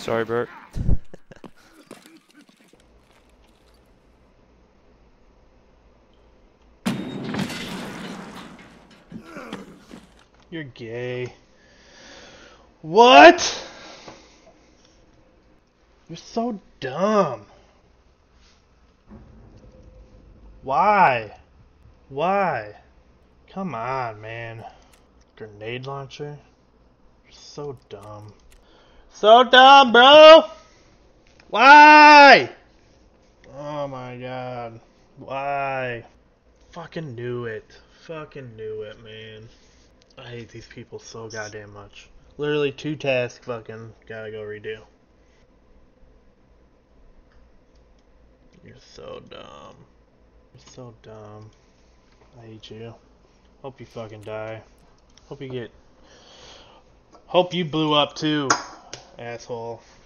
Sorry, Bert. You're gay. What? You're so dumb. Why? Why? Come on, man. Grenade launcher? You're so dumb. So dumb, bro! Why? Oh my god. Why? Fucking knew it. Fucking knew it, man. I hate these people so goddamn much. Literally 2 tasks fucking gotta go redo. You're so dumb. You're so dumb. I hate you. Hope you fucking die. Hope you blew up too, asshole.